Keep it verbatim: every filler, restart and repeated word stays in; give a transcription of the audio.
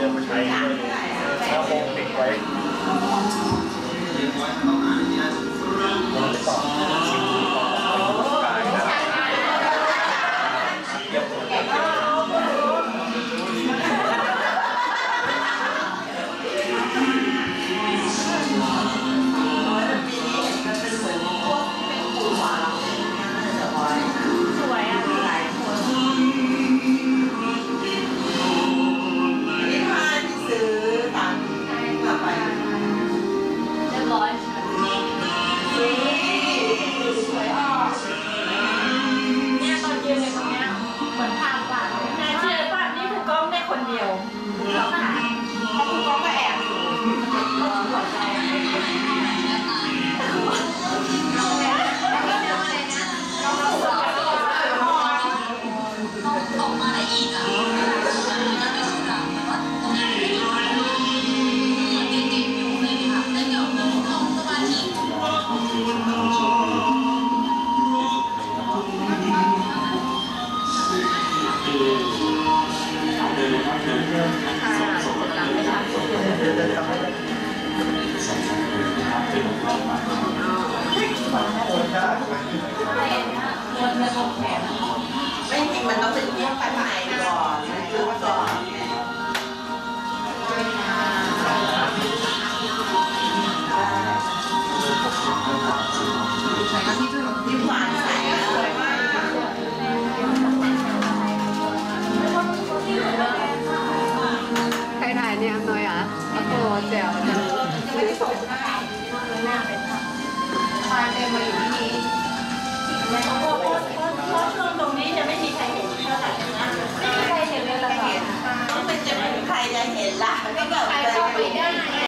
มมาใช้ถ้าโมงติดไว้ต่อกายนะเยี่ยมเดียวแล้วค่ะเพราะคุณก้องก็แอบอยู่ก็หัวใจต้องออกมาได้อีกอ่ะไม่จริงมันต้องเป็นเรื่องภายในก่อนคือว่าก่อนยิ้มหวานใสสวยมากใครถ่ายเนี่ยหน่อยอ่ะโอ้โหแจ๋วจังไม่ได้ส่งให้หน้าเป็นค่ะพาเต็มมาอยู่ที่นี้เพราะเพราะช่วงตรงนี้จะไม่มีใครเห็นเท่าไหร่นะไม่มีใครเห็นเลยละค่ะต้องเป็นจะไม่มีใครจะเห็นล่ะก็แบบใครเข้าไปได้